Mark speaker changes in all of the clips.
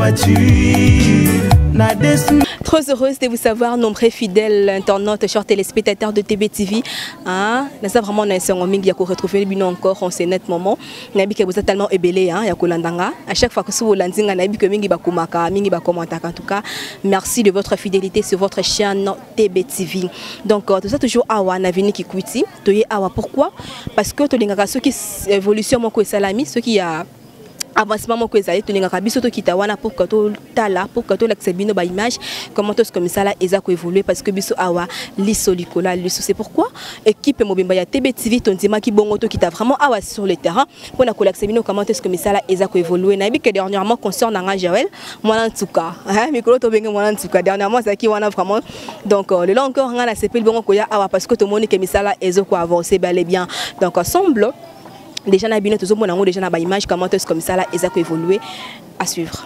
Speaker 1: Trop heureuse de vous savoir, nombreux fidèles internautes, chers téléspectateurs de TBTV. Hein? C'est vraiment un mingi à retrouver bino encore en ce net moment. Nabi que vous êtes tellement ébélé, hein, yakolandanga. À chaque fois que vous landinga, nabi que mingi bakumaka, mingi bakomanta. En tout cas, merci de votre fidélité sur votre chaîne TBTV. Donc tout ça toujours awa navini qui kwiti. Toye awa pourquoi? Parce que to lingaka ceux qui évolution mon ko salami, ceux qui a avancement mon kwezali to ninga kabiso to kitawana pour que to tala pour que to l'accès ba image comment est-ce comme ça là eza ko évoluer parce que biso awa liso likola liso c'est pourquoi équipe mobimba ya TBTV ton dima ki bongo to kita vraiment awa sur le terrain pour na ko l'accès comment est-ce comme ça là eza ko évoluer na bi que dernièrement concernant nga Joël moi en tout cas hein micro to benga moi en tout cas dernièrement ça qui wana vraiment donc le long encore nga na sepel bongo ko ya awa parce que to moni que misala ezo ko avancer bel et bien donc ensemble déjà na bino toujours mon déjà na ba image comment est-ce comme ça là et ça peut évoluer à suivre.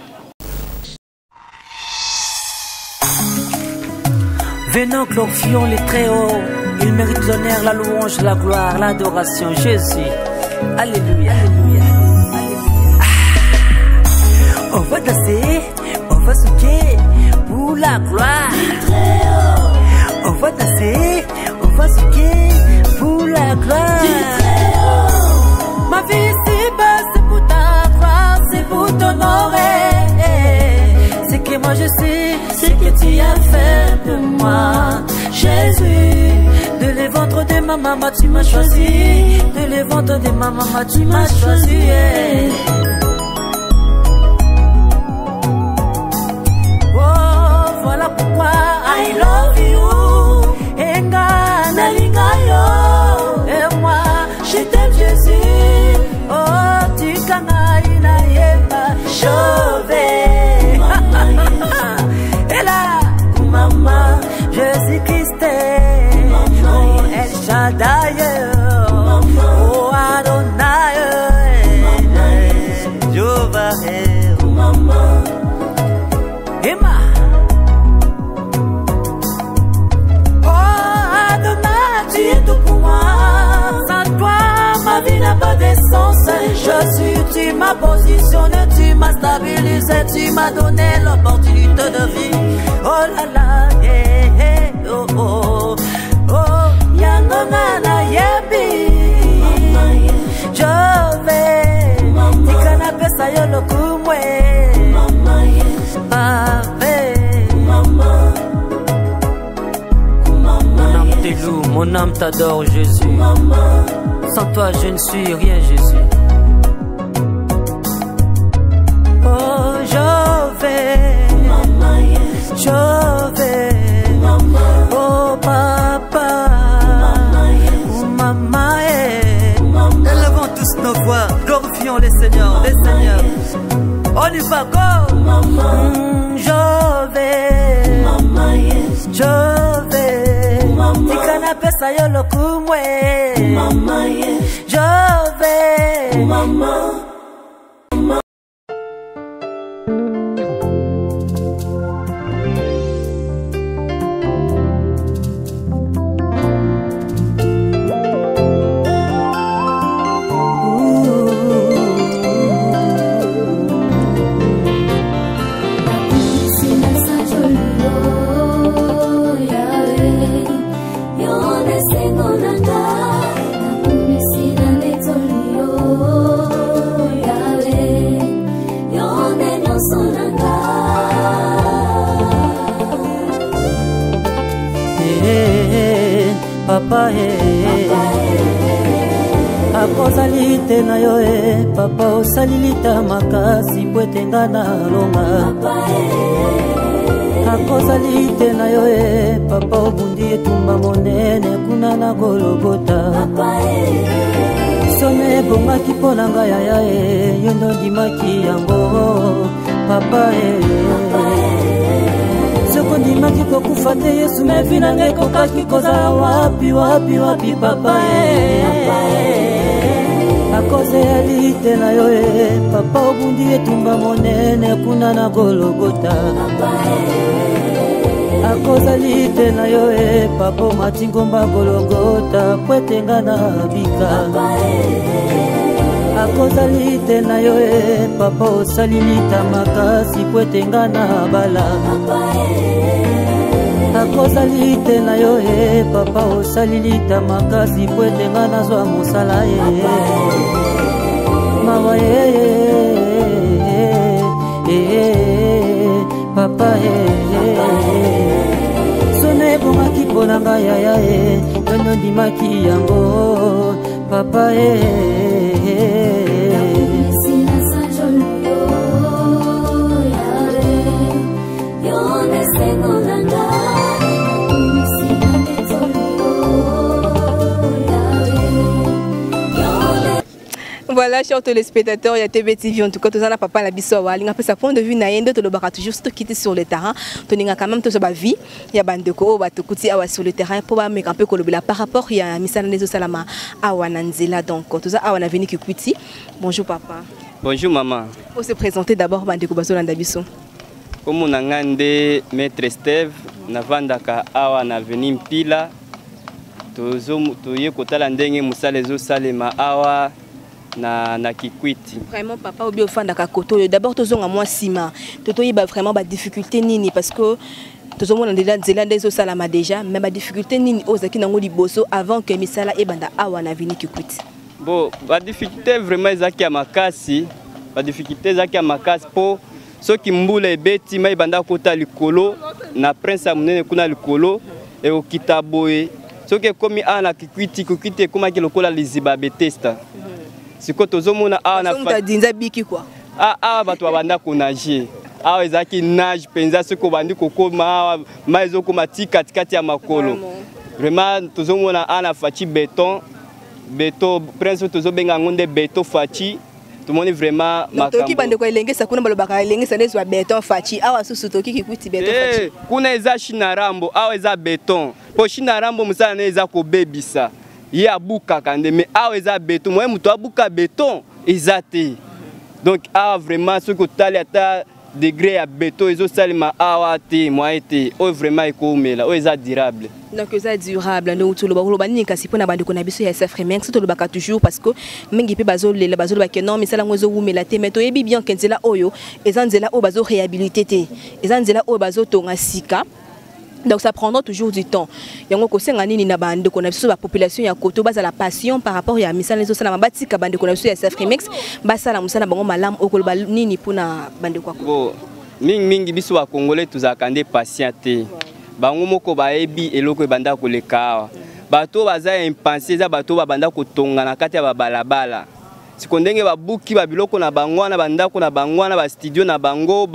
Speaker 2: Venons glorifions les très hauts, il mérite l'honneur, la louange, la gloire, l'adoration. Jésus, alléluia, alléluia. On va danser, on va souquer pour la gloire. On va danser, on va souquer pour la gloire. Ma vie ici-bas, c'est pour ta gloire, c'est pour t'honorer. C'est que moi je sais, c'est que tu as fait pour moi. Jésus, de les ventres de ma maman, tu m'as choisi. De les ventres de ma maman, tu m'as choisi. Oh, voilà pourquoi I love you. Enga nalinga yo. Et moi, je t'aime Jésus. Oh, tu canailles na yeba chauvé. Et là, maman, Jésus-Christ, oh, El Shaddai, oh, Adonai, Jehovah, maman, Emma. Oh, Adonai, tu es tout pour moi. Sans toi, ma vie n'a pas de sens. Jésus, tu m'as positionné, tu m'as stabilisé, tu m'as donné l'opportunité de vie. Oh là là, yeah, yeah, oh oh, oh, yangona na yebi. Jove, tikana pesa yolo kumwe. Mon âme te loue, mon âme t'adore, Jésus. Sans toi, je ne suis rien, Jésus. Oh, je vais, oh papa, maman, élevons tous nos voix, glorifions les seigneurs, on y va, go, je vais, tikana pesa yolo kumwe, je vais, maman. Papa akozalite na yo papa osalilita makasi pwetenga na longa akozalite na yo papa obundi etumba monene kuna na Golgota some bongaki mpona ngai yaya yo ndo ndimaki yango papa soko ndimaki kokufa te Yesu mevi na ngai kokaki kozala wapi wapi wapi papa akoze alite na yo papa obundi etumba monene kuna na Golgota akozalite na yo papa matingomba Golgota pwetenga na bika akozali te na yo e papa osalilita makasi po ete nga na bala akozali te na yo e papa osalilita makasi po ete nga nazwa mosala ye mawa papa sone ebongaki mpo na ngai yaya e yono ndimaki yango papa
Speaker 1: Voilà, chers téléspectateurs, il y a TV TV, en tout cas, tout ça, papa la biso wali. On a sa point de vue naïende, tout le barat toujours quitter sur le terrain. On a quand même tout ça vie. Il y a bandeko, batukuti awa sur le terrain pour ba un peu kolobela par rapport il y a misala nezo salama awa nanzela donc tout ça awa na venu ki kwiti. Bonjour papa.
Speaker 3: Bonjour maman.
Speaker 1: Pour se présenter d'abord bandeko bazolanda biso.
Speaker 3: Comme on a ngandé maître Steve navandaka awa na venu mpila. Tozo toye kotala ndenge musala ezo salema awa na kikwiti.
Speaker 1: Vraiment papa obi ofanda ka koto d'abord tozonga moi sima totoyi ba vraiment ba difficulté nini parce que tozomona déjà nzela ndezo salama déjà mais ba difficulté nini ozaki nango liboso avant que misala ebanda awa na vini kikwiti.
Speaker 3: Bon ba difficulté vraiment ezaki ya makasi ba difficulté ezaki ya makasi po soki mbula ebeti mai banda kota likolo na prince amunene kuna likolo e okita boye soki komi ana kikwiti kikwiti komaki lokola liziba betesta. Siko tozomona awa na
Speaker 1: fa dinza biki quoi
Speaker 3: awa bato babanda ko nager awa ezaki nage penza siko bandi kokoma awa maizo koma tikati ya makolo vraiment tozomona ana fachi beton prince tozobenga ngonde beton fachi tomoni vraiment
Speaker 1: makambo toki bande ko elengesa kuna balobaka elengesa nezo beton fachi awa susu toki kikuti beton fachi
Speaker 3: kuna eza shinarambo awa eza beton po shinarambo musala ne eza ko bebisa il a buka kande mais awa eza beton moi muto abuka beton ezate donc awa vraiment ce que tali ata degré ya beton ezo salima awa te moi été o vraiment ekomela o eza durable
Speaker 1: donc eza durable donc tout le ba nini kasi pona bande ko na biso ya Safremex tout le baka toujours parce que mingi pe bazolela bazoba ke non mais ça la ngozo wumela te mais to yebi bien kenzela oyo eza nzela o bazo réhabiliter te eza nzela o bazo tonga sika. Donc ça prendra toujours du temps. Yango ko senga nini na bande ko na biso ba population ya koto baza la passion par rapport ya misala nezo sala mabati ka bande ko na biso ya Safremex basala musala bango malamu okoloba nini pona bande kwa ko.
Speaker 3: Mingi biso ba congolais tuzakande patiente. Bango moko ba ebi eloko ebanda ko leka. Bato baza impensé za bato babanda ko tonga na kati ya babalabala. Sikondenge babuki babiloko na bango na bandako na bango na ba studio na bango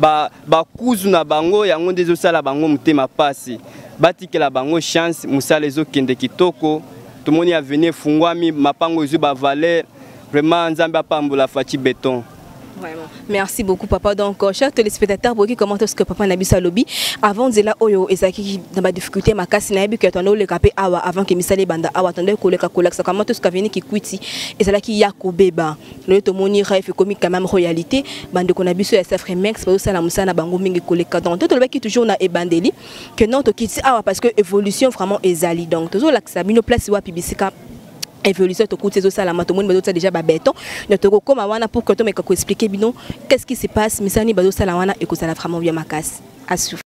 Speaker 3: ba kuzu na bango yango ndezo sala bango mutema pasi batikela bango chance musala ezo kende kitoko tomoni avenir fungwami mapango ezo ba valeur vraiment nzambe apambola fachi beton.
Speaker 1: Vraiment. Merci beaucoup papa. Donc chers téléspectateurs, vous qui commentent ce que papa Nabi Salobi avant de là oyo ezaki dans ma difficulté ma casse na bi que ton le capé awa avant que misale banda awa attendait koleka koleka comment tout ce qui vient qui kwiti et c'est là qui yakobeba le to moni rêve comique quand même réalité bande ko na biso ya Safremex parce que ça la musana bango mingi koleka donc tout le qui toujours na ebandeli que non to kiti awa parce que évolution vraiment ezali donc toujours la sabino place wa pibisika évolution to coûte ces salama tout le monde besoin déjà ba béton notre comme wana pour que tu me expliquer bino qu'est-ce qui se passe misani bazo salawana et que ça la vraiment bien makas à souffler.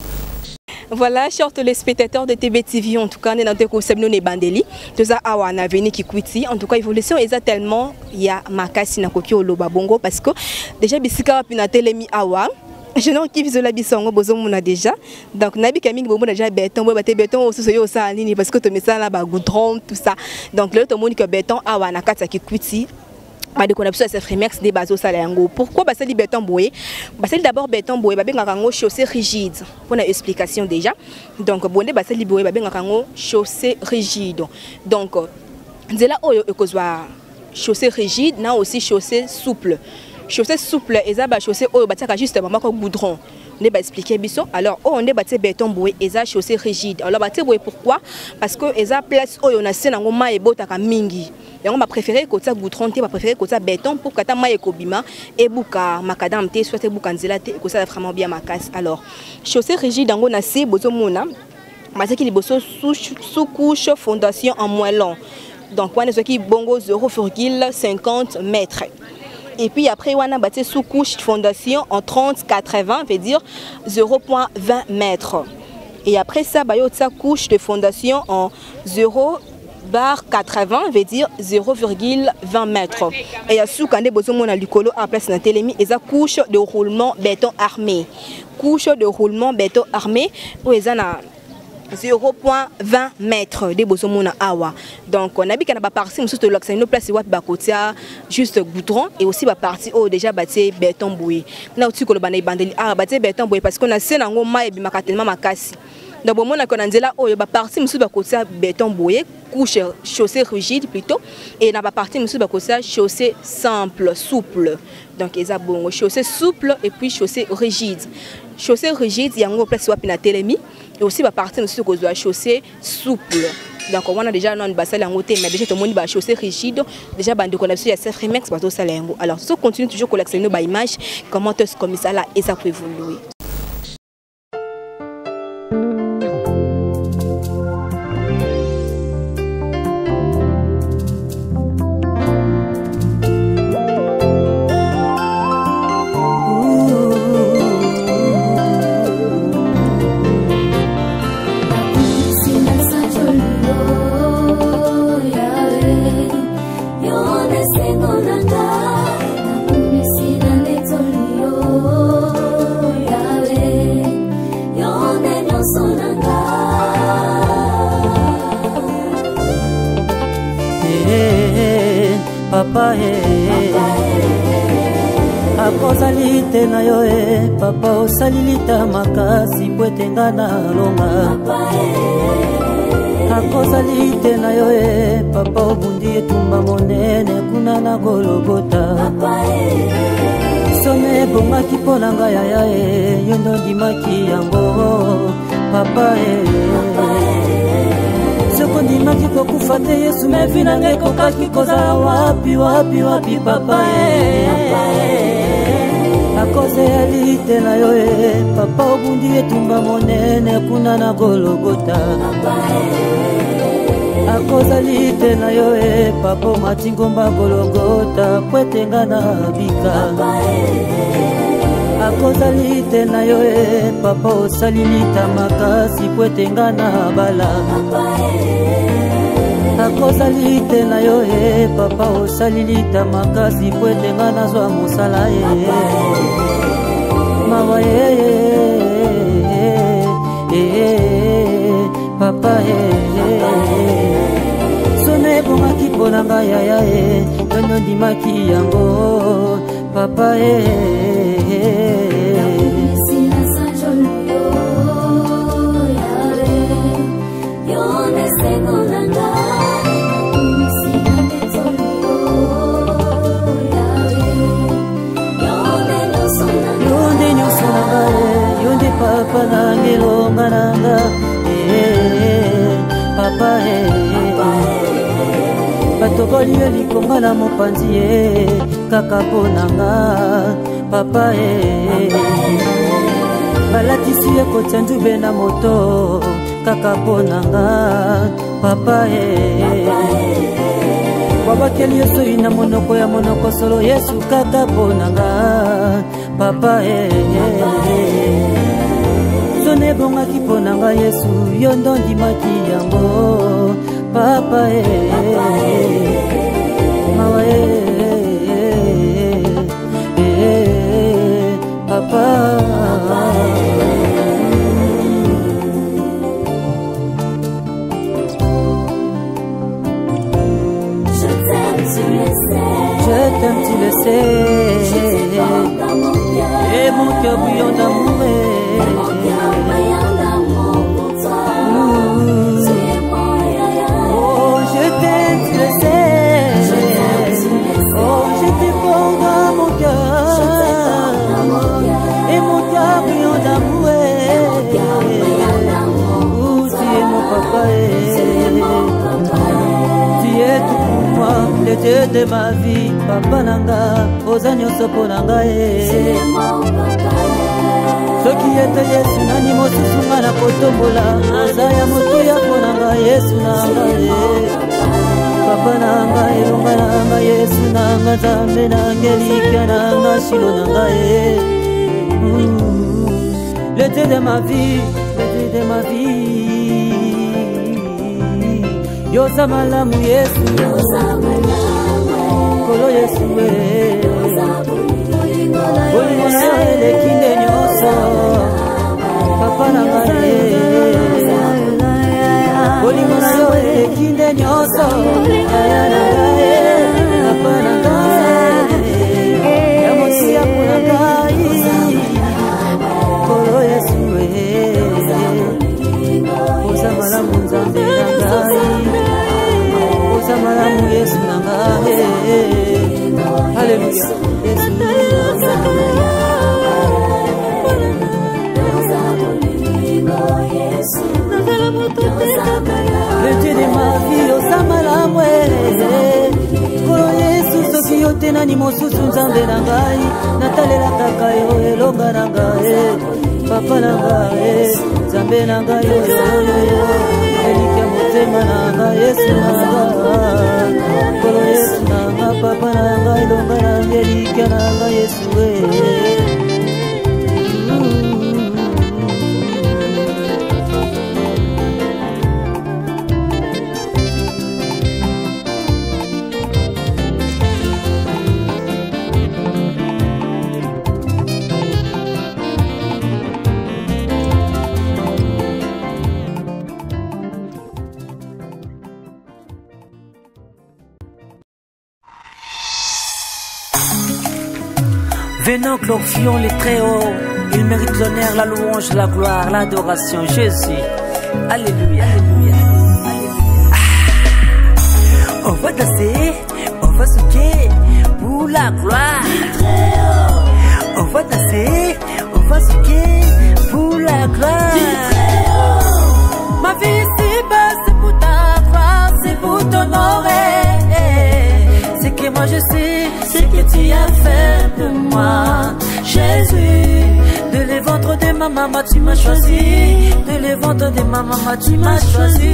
Speaker 1: Voilà, chers téléspectateurs de TV TV, en tout cas, on est dans le séminaire de Bandeli. Tout ça, on a venu qui quitte. En tout cas, l'évolution est tellement il y a makasi na koki oloba bongo parce que déjà bisika pina telemi awa. Je n'ai qui visualise la bisongo bozo mona déjà. Donc nabi kaming bomo déjà béton, boba te béton aussi soyo ça nini parce que tu mets ça là ba goudron tout ça. Donc là tout le monde que béton awa na kata ki quitte. Bah de qu'on a besoin de Safremex des bases au salayango. Pourquoi bah c'est du béton boué? Bah c'est d'abord béton boué. Bah bien quand chaussée rigide. Pour une explication déjà. Donc bonne bah c'est du boué. Bah bien quand chaussée rigide. Donc c'est là où il y chaussée rigide, na aussi chaussée souple. Chaussée souple et ça bah chaussée où bah ça juste vraiment comme goudron. On va expliquer biso. Alors on est bâti béton boué et ça chaussée rigide. Alors bâti boué pourquoi? Parce que et ça place où on a c'est dans ma et bota mingi. Et on m'a préféré côté goudron, on m'a préféré côté béton pour que ta ma et kobima et bouka macadam té soit bouka nzela té que ça vraiment bien ma casse. Alors chaussée rigide on a c'est bozo mona. Parce qu'il y a sous couche fondation en moellon. Donc on a qui bongo 0,50 mètres. Et puis après on a bâti sous couche de fondation en 30-80, veut dire 0,20 mètres. Et après ça, bah, sa couche de fondation en 0,80 veut dire 0,20 mètres. Et à sous quand des besoins on a du colo à place dans télémi et sa couche de roulement béton armé. Couche de roulement béton armé où ils en a 0,20 mètres de bosomona awa. Donc on a vu qu'on a pas parti nous surtout l'oxygène place wat bakotia juste goudron et aussi ba partie oh déjà bâti béton boué. Na uti ko lo bana bandeli ah bâti béton boué parce qu'on a c'est nango mai bi makatelema makasi. Donc bon on a qu'on a nzela oh ba partie nous surtout bakotia béton boué couche chaussée rigide plutôt et na ba partie nous surtout bakotia chaussée simple souple. Donc ils a bon chaussée souple et puis chaussée rigide. Chaussée rigide il y a un place wat na télémi. Et aussi va partir aussi que la chaussée souple. Donc on a déjà une basse en côté mais déjà tout le monde va chaussée rigide déjà bande connexion il y a cette remix pas tout ça là. Alors ça continue toujours collectionner nos images comment est-ce comme ça là et ça peut évoluer.
Speaker 2: Papa akozalite na yo papa osalilita makasi pwetenga na longa akozalite na yo papa obundi etumba monene kuna na Golgota some bongaki mpona ngai yaya yo ndo ndimaki yango papa Soko ndimaki kokufa te Yesu mevi nange kokaki kozala wapi wapi wapi papa akoze alite na yo papa obundi etumba monene kuna na Golgota akoze alite na yo papa matingomba Golgota kwetenga na bika akoze alite na yo papa osalilita makasi kwetenga na bala akozalite na yo papa osalilita makasi kwetenga nazwa mosala mawa papa sone bongaki mpona ngai yaya yono ndimaki yango papa papa nangelonga nanga papa batokoli likonga na mopanzi kaka ponanga papa balatisi ekotya nzube na moto kaka ponanga papa wabakeli yesu ina monoko ya monoko solo Yesu kaka ponanga papa sone bongaki ponanga Yesu yo ndo ndimaki yango papa mawa papa je t'aime tu le sais et mon cœur bouillon d'amour oh je t'aime tu le sais oh je te porte dans mon cœur et mon cœur bouillon d'amour oh tu es mon papa tu es tout pour moi le Dieu de ma vie papa nanga oza nyonso mpona ngai soki ete Yesu nani mosusu nga na kotombola aza ya motuya mpona ngai Yesu na ngai papa nanga Yesu nanga Nzambe nanga Elikya nanga Shilo nanga l'été de ma vie, l'été de ma vie. Yosa malamu Yesu, kolo Yesu bolingo na yo elekinde nyonso papa nanga bolingo na yo elekinde nyonso papa nanga ya mosia mpona ngai kolo Yesu oza malamu Nzambe na ngai oza malamu Yesu na ngai Alléluia Yesu le Dieu de ma vie oza malamu kolo Yesu soki yo te nani mosusu Nzambe na ngai natalela kaka yo elonga na ngai papa na ngai Nzambe na ngai Elikya motema na ngai Yesu na ngai kolo Yesu na ngai papa na ngai elonga na ngai Elikya na ngai Yesu Venons, glorifions les très hauts. Il mérite l'honneur, la louange, la gloire, l'adoration. Jésus. Alléluia. Alléluia. On va danser, on va sauter pour la gloire. On va danser, on va sauter pour la gloire. Ma vie ici-bas, c'est pour ta gloire, c'est pour t'honorer. C'est que moi je sais ce que tu as fait pour moi, Jésus. De les ventres de ma maman tu m'as choisi, de les ventres de ma maman tu m'as choisi.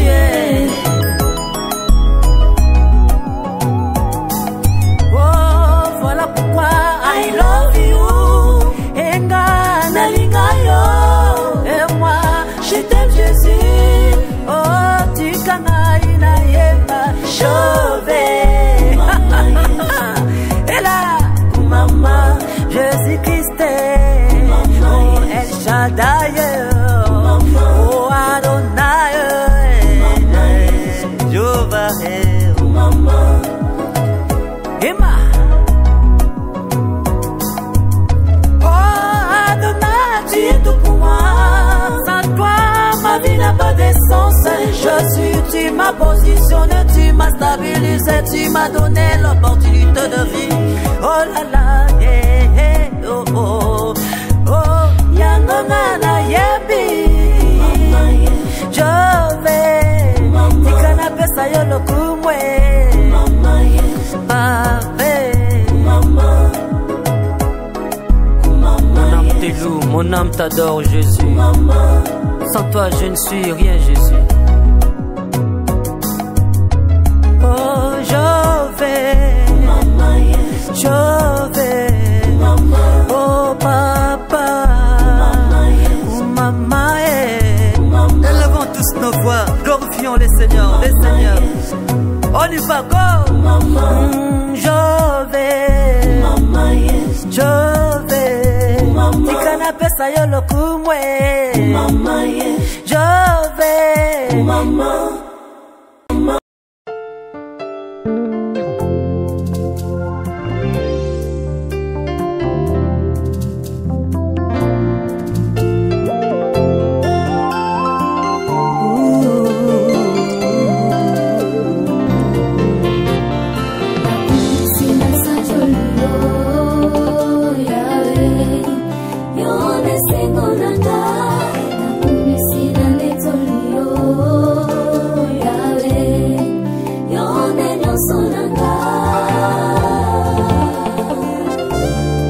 Speaker 2: Oh, voilà pourquoi I love you. Enga nalinga yo, et moi je t'aime Jésus. Oh, tu kanaï na yeba chauvé. Et là, maman, Jésus-Christ, oh El Shaddai, oh Adonai, Jéhovah, Emma, oh Adonai, tu es tout pour moi. Sans toi, ma vie n'a pas de sens. Jésus, tu m'as positionné, tu m'as stabilisé, tu m'as donné l'opportunité de vie. Oh là là, yeah, yeah, oh oh, oh, yangona yebi, jove, tikana pesa yolo kumwe, babe, mon âme te loue, mon âme t'adore Jésus. Sans toi je ne suis rien Jésus. Oh papa, maman, élevons tous nos voix, glorifions les seigneurs, les seigneurs. On y va, go! Je vais, tikana pesa yolo kumwe. Je vais,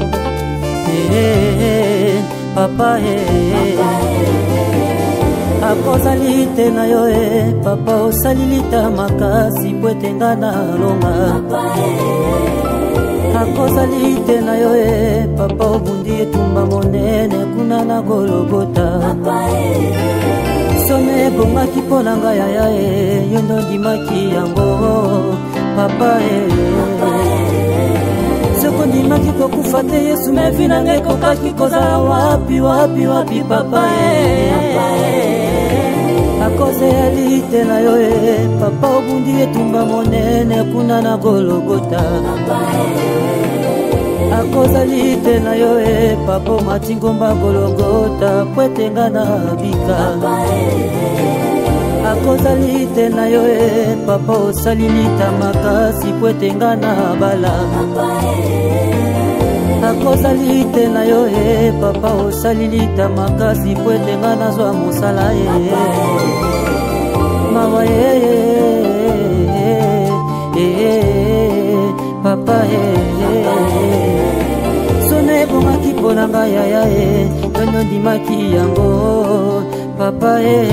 Speaker 2: papa, akozali te na yo papa osalilita makasi po ete nga na longa akozali te na yo papa obundi etumba monene kuna na Golgota some ebongaki mpo na ngai yaya yo ndo ndimaki yango papa soko ndimaki kokufa te Yesu mevi na ngai kokaki kozala wapi wapi wapi papa akozali te na yo papa obundi etumba monene kuna na Golgota akozali te na yo papa omati ngomba Golgota po ete nga na bika akozali te na yo papa osalilita makasi po ete nga na bala akozali te na yo papa osalilita makasi po ete nga nazwa mosala mawa papa sone ebongaki mpo na ngai yaya yono ndimaki yango papa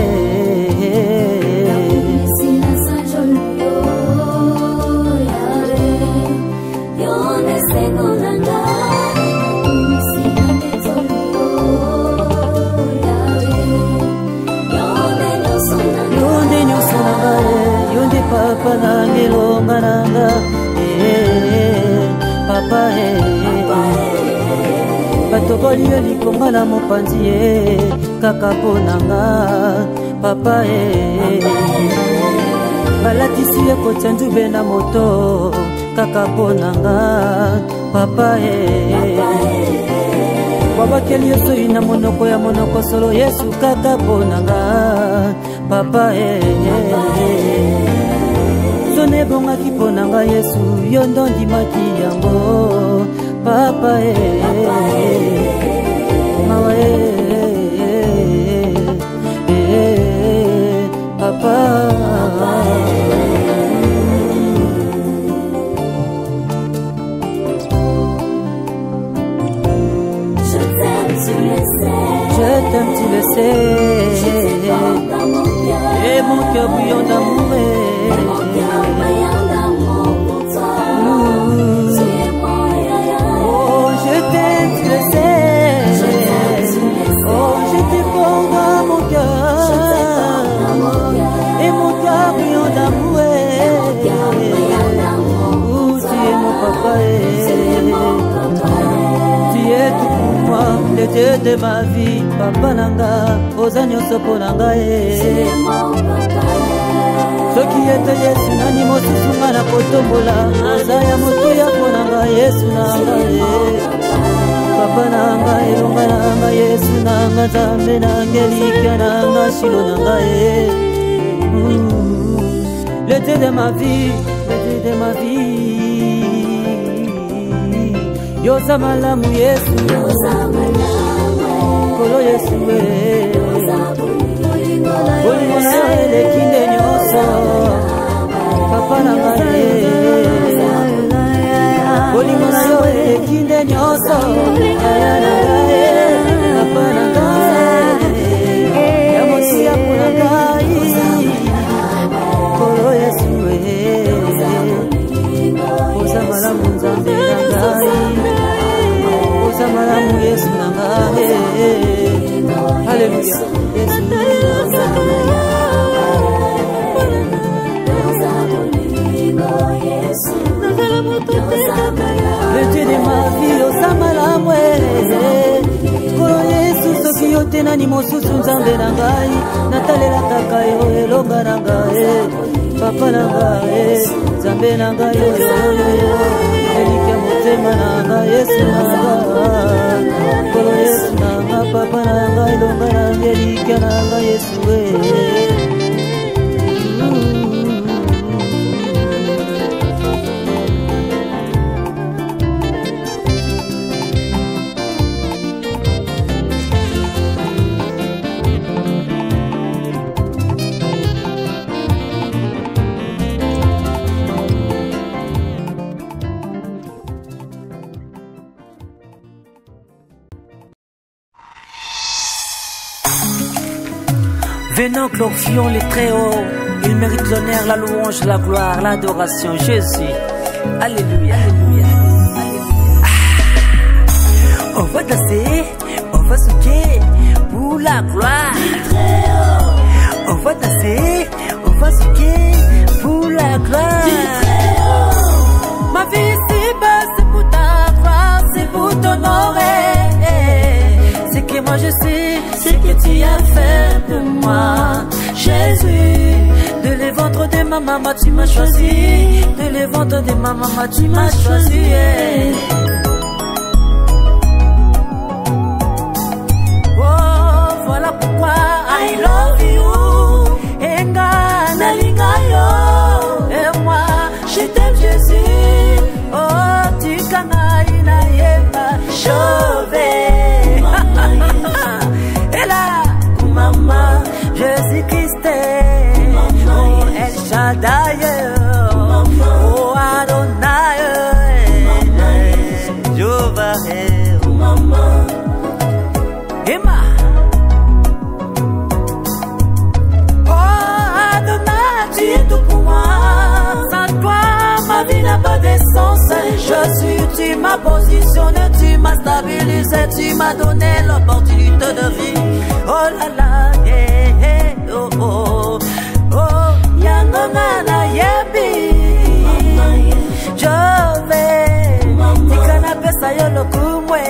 Speaker 2: papa nangelonga nanga papa batokoli yo likonga na mopanzi kaka mpo nanga papa balatisi ye kotya nzube na moto kaka mpo nanga papa babakeli yo soi na monoko ya monoko solo Yesu kaka mpo nanga papa sone ebongaki mpo na ngai Yesu yo ndo ndimaki yango papa mawa papa je t'aime tu le sais et mon cœur bouillon d'amour le Dieu de ma vie, papa nanga, oza nyonso mpo na ngai. Soki ete Yesu nani mosusu nga na kotombola, oza ya motuya mpo na ngai Yesu nanga. Papa nanga, elonga nanga, Yesu nanga, Nzambe nanga, elikya nanga, shilo nanga. Le Dieu de ma vie, le Dieu de ma vie. Yoza malamu Yesu, kolo Yesu Bolingo na yo elekinde nyonso papa na ngai Bolingo na yo elekinde nyonso yaya na ngai papa na ngai ya mosia mpo na ngai kolo Yesu oza malamu Nzambe na ngai oza malamu Yesu na ngai. Alléluia. Yesu na ngai. Le Dieu de ma vie oza malamu kolo Yesu soki yo te nani mosusu Nzambe na ngai natalela kaka yo elonga na ngai papa na ngai Nzambe na ngai elikya motema na ngai Yesu na ngai kolo Yesu na ngai papa na ngai elonga na ngai elikya na ngai Yesu Venons, glorifions les très hauts. Il mérite l'honneur, la louange, la gloire, l'adoration. Jésus. Alléluia, alléluia. On va danser, on va souquer pour la gloire. On va danser, on va souquer pour la gloire. Ma vie ici-bas, c'est pour ta gloire, c'est pour t'honorer. Ce que moi je sais, c'est que tu as fait pour moi, Jésus. De les ventres de ma maman, tu m'as choisi. De les ventres de ma maman, tu m'as choisi. Oh, voilà pourquoi I love you. Enga nalinga yo. Et moi, je t'aime Jésus. Oh, tu kanaï na yeba chauvé. Et là, maman, Jésus-Christ. Oh, El Shaddai. Oh, Adonai. Jehovah. Emma. Oh, Adonai, tu es tout pour moi. Sans toi, ma vie n'a pas de sens. Jésus, tu m'as positionné, tu m'as stabilisé, tu m'as donné l'opportunité de vie. Oh là là, yeah, yeah, oh oh, oh, yangona na yebi. Jove, tikana pesa yolo kumwe.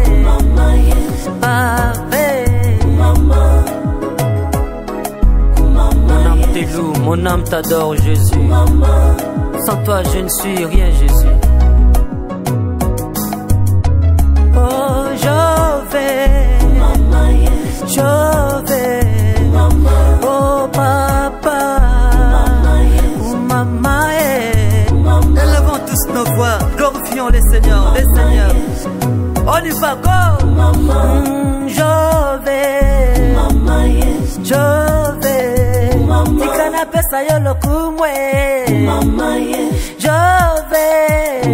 Speaker 2: Mon âme te loue, mon âme t'adore, Jésus. Sans toi, je ne suis rien, Jésus. Oh, je vais, oh, papa, oh, maman, élevons tous nos voix, glorifions les seigneurs, on y va, go! Je vais, tikana pesa yolo kumwe. Je vais,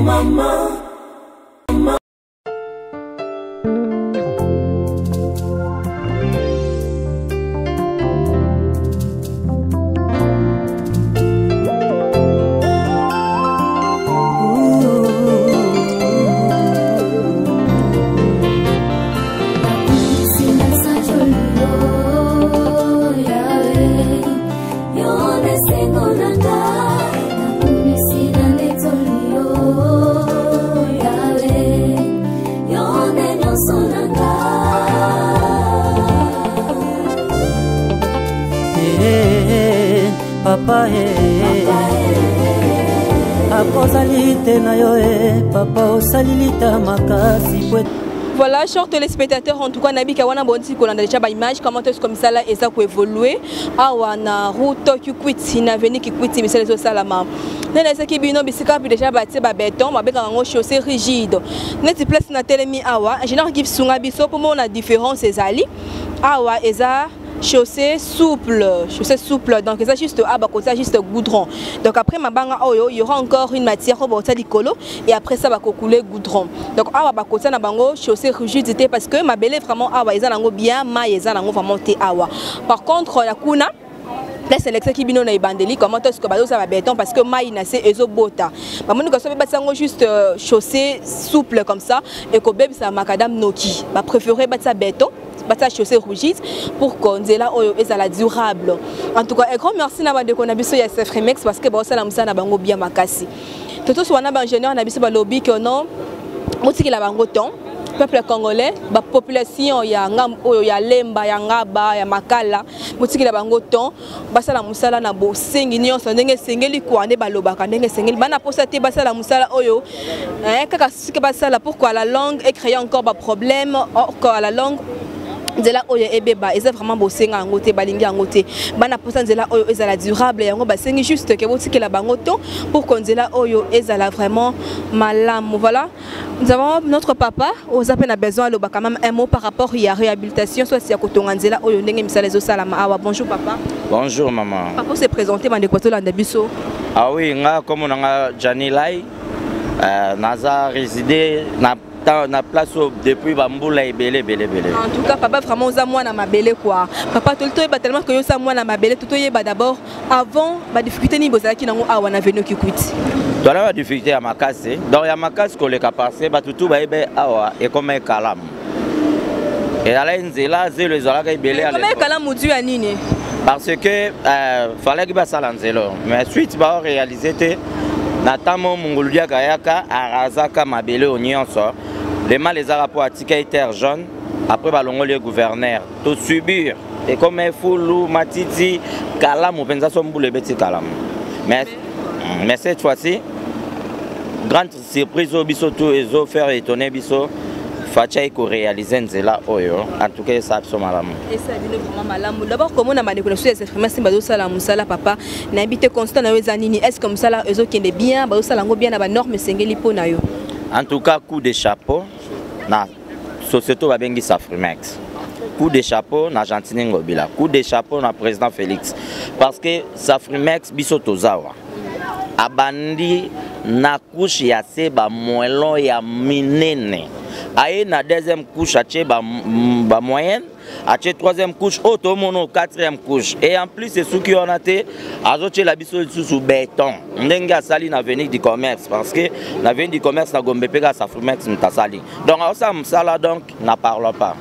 Speaker 2: papa akozalite na yo papa osalilita makasi.
Speaker 1: Voilà, chers téléspectateurs, en tout cas, Nabi Kawana Bonti, qu'on a déjà une image, comment est-ce comme ça là, et ça peut évoluer. Awana, route qui quitte, il a venu qui quitte, mais c'est le salama. N'est-ce qui bino bisika puis déjà bâti béton, ma béton en chaussée rigide. N'est-ce place na telemi awa, en général qui sunga biso pour moi on a différence ces ali. Awa eza chaussée souple, donc c'est juste c'est juste goudron. Donc après ma banga oyo, il y aura encore une matière au bord du colo et après ça va couler goudron. Donc awa bakota na bango chaussée rigidité parce que ma belle vraiment awa eza nango bien, ma eza nango vraiment te awa. Par contre la kuna là c'est l'extrait qui bino na ibandeli comment est-ce que bazo ça va béton parce que maï na c'est ezobota. Ba moni ko so be batsango juste chaussée souple comme ça et ko bebe ça macadam noki. Ba préférer batsa béton. Bata chaussée rougite pour qu'on dise là oyo ezala durable. En tout cas un grand merci na bande ko na biso ya Sefremex parce que ba osala musana bango bien makasi. Toto so wana ba ingénieur na biso ba lobby que non motiki la bango ton peuple congolais ba population ya ngam oyo ya lemba ya ngaba ya makala motiki la bango ton basala musala na bo sengi nyonso ndenge sengeli kwa nde balobaka ndenge sengeli bana posa te basala musala oyo kaka sike basala pourquoi la langue est créé encore ba problème encore la langue nzela oyo ebeba eza vraiment bosenga ngote balingi ngote bana posa nzela oyo ezala durable yango basengi juste que botikela bango to pour que nzela oyo ezala vraiment malamu. Voilà, nous avons notre papa aux appels a besoin le quand même un mot par rapport à la réhabilitation soit si ya kotonga nzela oyo ndenge misala zo salama awa. Bonjour papa.
Speaker 4: Bonjour maman.
Speaker 1: Papa s'est présenté bande ko to landa biso.
Speaker 4: Ah oui, nga comme on a Janilai naza résidé na na place depuis bambula ebele belé.
Speaker 1: En tout cas papa vraiment oza mwana mabele quoi. Papa tout le temps tellement que yo sa mwana mabele tout yeba d'abord avant ba difficulté ni bozalaki nango awa na venu Kikwiti.
Speaker 4: Dans la difficulté à Makassi, donc ya Makassi ko le kapase ba tutu ba ebe awa et comme kalam. Et là nzela zelo ezalaka ebele à
Speaker 1: l'époque. Comme kalam mudu ya nini?
Speaker 4: Parce que fallait que ba salanzelo mais suite ba réaliser te natamo munguludia kayaka arazaka mabele onyonso les mal les arapos atika terre jaune après balongo le gouverneur tout subir et comme fulu matiti kalam penza sombule beti kalam mais cette fois-ci grande surprise au biso tout ezo faire étonner biso Facha ko réaliser nzela oyo en tout cas ça absolument malamu
Speaker 1: et ça vient vraiment malamu d'abord comment on a manipulation des informations bazo sala musala papa na habité constant na wezanini est-ce comme ça là ezo kende bien bazo sala ngo bien na ba norme sengeli po na yo
Speaker 4: en tout cas coup de chapeau na société ba bengi Safrimex coup de chapeau na Gentine Ngobila coup de chapeau na président Félix parce que Safrimex biso tozawa abandi na couche ya seba moelon ya minene aye na deuxième couche ache ba moyenne ache troisième couche auto mono quatrième couche et en plus c'est ce qui on a été azoche la biso sous béton ndenga sali na avenue du commerce parce que la avenue du commerce na Gombe pega Safrimex mtasali donc ça msala donc n'a parlons pas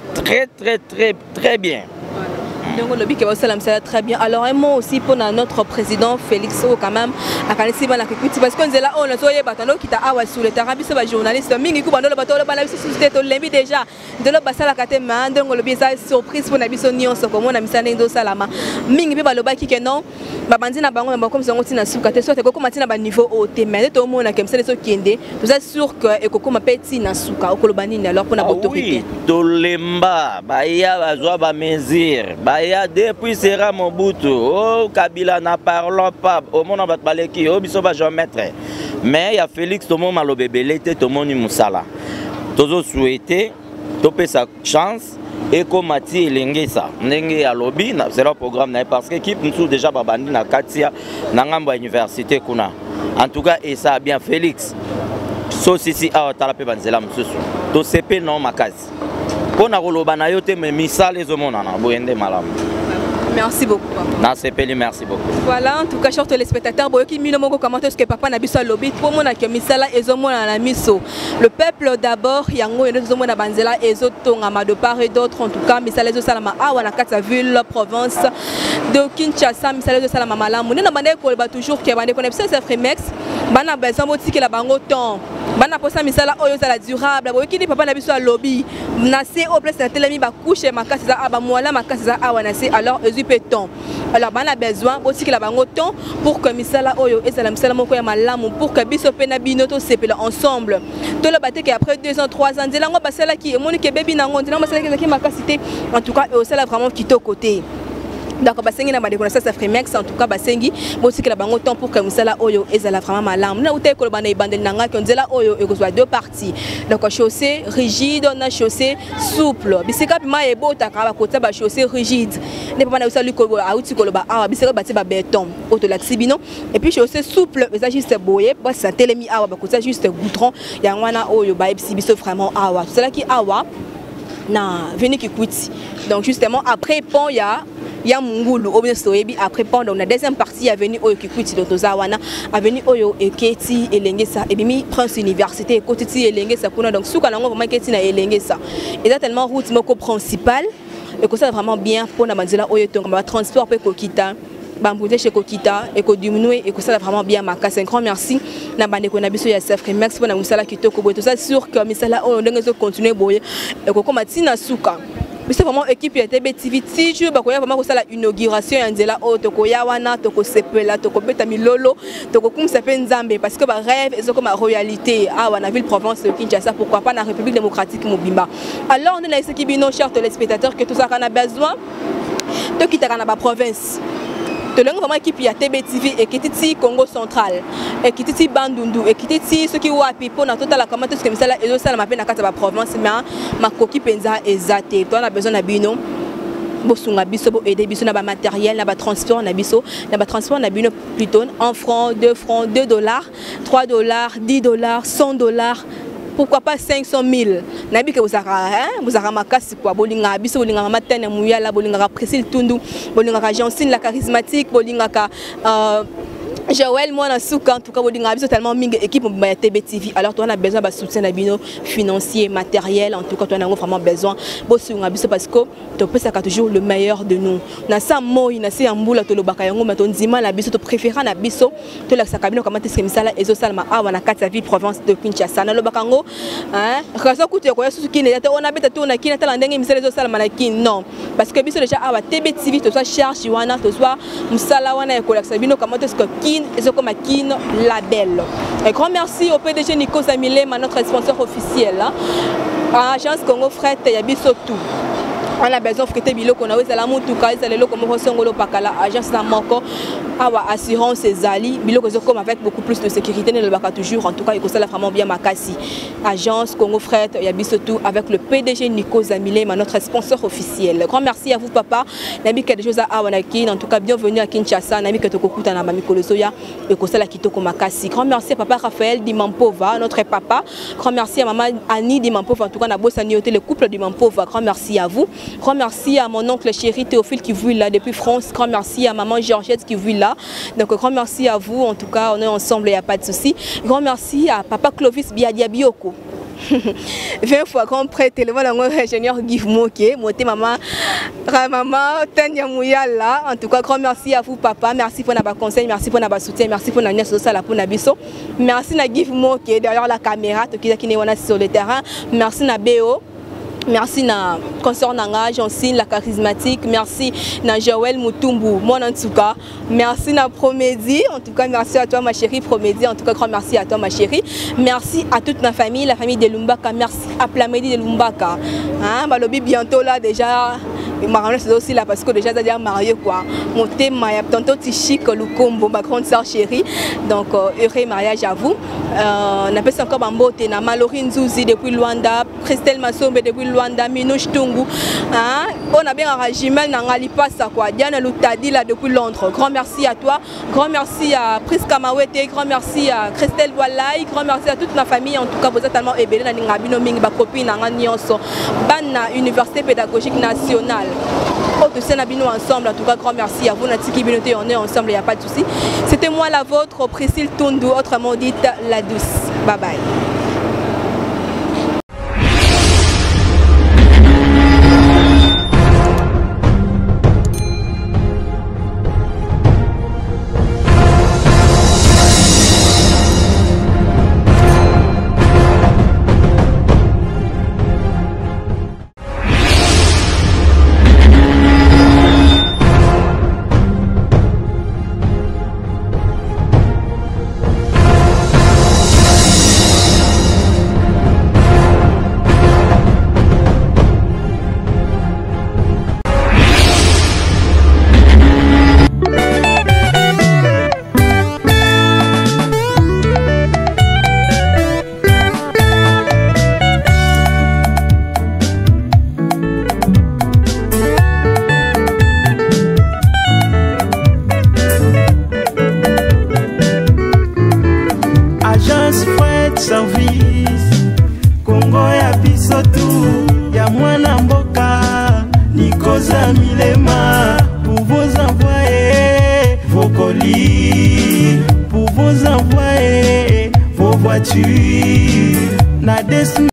Speaker 4: très bien.
Speaker 1: Donc le but que vous savez très bien. Alors un mot aussi pour notre président Félix quand même à Kanisi bana Kikwiti parce qu'on est là on a soyé batano qui t'a awa sur le terrain biso ba journaliste mingi ku bandolo batolo bana biso société to lembi déjà de lo basala katema donc le but ça surprise pour na biso nyonso comme on a misana ndo salama mingi pe baloba ki que non ba bandi na bango ba comme ça ngoti na suka te soit ko matina ba niveau haut mais to mona comme ça les so kiende vous êtes sûr que et ko ma petit na suka o kolobani alors pour na autorité
Speaker 4: to lemba ba ya ba zo ba mesure depuis sera mon Mobutu, oh Kabila n'a parlons pas, au monde va baleki, oh biso va mettre. Mais il y a Félix Tomo Malobébélé, Tomo ni Moussala. Tozo souhaité, topé sa chance et comme Mati Lengesa, Nenge à lobby, c'est le programme parce que l'équipe nous déjà babandi na Katia, Nangamba université kuna. En tout cas et ça a bien Félix. So si a talapé banzela msusu. To CP non makasi. Pour na roloba na yote mais misale ezomona na boyende malamu.
Speaker 1: Merci beaucoup.
Speaker 4: Merci beaucoup.
Speaker 1: Voilà, en tout cas, chers téléspectateurs, boyoki mino moko commenter ce que papa na biso lobby pour mona ke misala ezomona na miso. Le peuple d'abord, yango ezomona banzela ezotonga de part et d'autre en tout cas misala ezosalama awa na kata ville province de Kinshasa misala ezosalama malamu. Na bande ko ba toujours ke bande connaît ça Fremex, bana besoin motiki la bango temps. Bana posa misala oyo za la durable, boyoki ni papa na biso lobby. Na se au place na telemi ba couche makasi za aba mwala makasi za awa na se alors temps. Alors on a besoin aussi que la bango temps pour que misala oyo et la misala moko ya malamu pour que biso pena binoto sepela ensemble. To le batte que après 2 ans 3 ans ndelango basala ki moni ke bebi nango ndelango basala ki makasité en tout cas et ça vraiment qui to côté. Donc basengi na bande connaissance Fremex en tout cas basengi aussi que la bango temps pour que misala oyo et la vraiment malamu. Na uté ko bana ibandel nanga ki nzela oyo e ko soit deux parties. Donc chaussée rigide on a chaussée souple. Bisika pima e bota ka ba kota ba chaussée rigide. Ne pas na usali ko auti ko ba awa bisika bati ba béton auto laxibino et puis chaussée souple mais ça juste boyer ba ça telemi awa ba kota juste goudron ya ngwana oyo ba ebisi biso vraiment awa. C'est là qui awa na venu Kikwiti. Donc justement après pont il y a Mungulu au bien soebi après pendant la deuxième partie a venu oyo Kikwiti de Tozawana a venu oyo Eketi Elengesa et bimi Prince Université Kotiti Elengesa kuna donc souka nango vraiment Eketi na Elengesa et là tellement route moko principale et que ça vraiment bien pour na manzela oyo tonga ba transport pe Kokita bambouté chez Kokita et ko diminuer et que ça vraiment bien marqué un grand merci na bande ko na biso ya Safrimex pour na musala kitoko boye tout ça sûr que misala oyo ndengezo continuer boye et ko matina souka. Mais c'est vraiment équipe ya TBTV si je bakoya vraiment ko sala inauguration ya nzela o toko ya wana toko sepela toko beta milolo toko kumsa pe nzambe parce que ba rêve ezoko ma royalité ah wana ville province de Kinshasa pourquoi pas na République démocratique Mobimba. Alors on est là ici qui bino chers téléspectateurs que tout ça qu'on a besoin de quitter na province. De l'angle vraiment équipe ya TBTV et Kititi Congo central et Kititi Bandundu et Kititi ceux qui wapi pour na total la comment tout ce que ça là et ça la m'appelle na kata ba province mais ma coquille penza exacté toi on a besoin na bino bosunga biso bo aider biso na ba matériel na ba transport na biso na ba transport na bino plutôt 1 franc 2 francs $2 $3 $10 $100 pourquoi pas 500 000. Nabi que vous avez makasi quoi, bolinga biso bolinga mama tene muyala bolinga Priscille Tundu, bolinga Jancine la charismatique, bolinga Joël, moi, en tout cas, on a totalement une équipe de TBTV. Alors, on a besoin de soutien financier, matériel. En tout cas, on a vraiment besoin de parce que tu peux toujours le meilleur de nous. Na sa mo ina se ambula to lobaka yango maton dima la biso to préférant na biso to la sakabino comment est-ce que misala ezo salma a wana kata ville province de Kinshasa na lobaka ngo raison coûte ko yasu kine on a beta to na kine tala ndenge misala ezo salma na kin non parce que biso déjà a TBTV to soit charge wana to soit musala wana ko la sabino comment est-ce que et comme Kin Label. Un grand merci au PDG Nico Zamile, notre sponsor officiel. À Agence Congo Fret, il y a tout. On a besoin de faire des qu'on a eu la moutuka, les locaux comme Rosongolo Pakala, agence Namoko, assurance et Zali, comme avec beaucoup plus de sécurité, ne le baka toujours. En tout cas, il faut vraiment bien Makassi. Agence Congo Fret, il y a tout avec le PDG Nico Zamile, notre sponsor officiel. Grand merci à vous, papa. Nabi quelque chose à Wanakin. En tout cas, bienvenue à Kinshasa. Nabi que Tokokuta na Mamiko Soya et Kosala Kitoko Makassi. Grand merci à papa Raphaël Dimampova, notre papa. Grand merci à maman Annie Dimampova. En tout cas, na Bossanioté, le couple Dimampova. Grand merci à vous. Grand merci à mon oncle chéri Théophile qui vit là depuis France. Grand merci à maman Georgette qui vit là. Donc grand merci à vous. En tout cas, on est ensemble, il n'y a pas de souci. Grand merci à papa Clovis Biadiabioko. 20 fois grand prêtre, l'ingénieur Guy Moké, maman Tania Mouyala. En tout cas, grand merci à vous, papa. Merci pour notre conseil, merci pour notre soutien, merci pour notre social pour Nabiso. Merci à Guy Moké derrière la caméra, qui est sur le terrain. Merci à Béo. Merci à consort Nanga, Jancine, la charismatique. Merci à Joël Moutumbu, mon en tout cas. Merci à Promédie. En tout cas, merci à toi, ma chérie Promédie. En tout cas, grand merci à toi, ma chérie. Merci à toute ma famille, la famille de Lumbaka. Merci à Plamedi de Lumbaka. Hein, Balobi bientôt là déjà. Mariage c'est aussi là parce que déjà déjà marié quoi. Mon thème il y a tantôt Tichik Lukombo, ma grande sœur chérie. Donc heureux mariage à vous. On appelle ça encore Bambote na Malorine Zouzi depuis Luanda, Christelle Massombe depuis Luanda, Minouche Tungu. Hein? On a bien un régime na Ngalipasa quoi. Diana Lutadi là depuis Londres. Grand merci à toi. Grand merci à Priska Mawete, grand merci à Christelle Walai, grand merci à toute ma famille. En tout cas, vous êtes tellement ébélé na Ngabino Ming ba copine na Nyonso. Ban Université pédagogique nationale. Ensemble, en tout cas, grand merci à vous, Natiki Binoté, on est ensemble, il n'y a pas de souci. C'était moi la vôtre, Priscille Tundu, autrement dite la douce. Bye bye.
Speaker 5: Service Congo ya biso tu ya mwana mboka Nico Zamilema pour vos envoyer vos colis, pour vos envoyer vos voitures na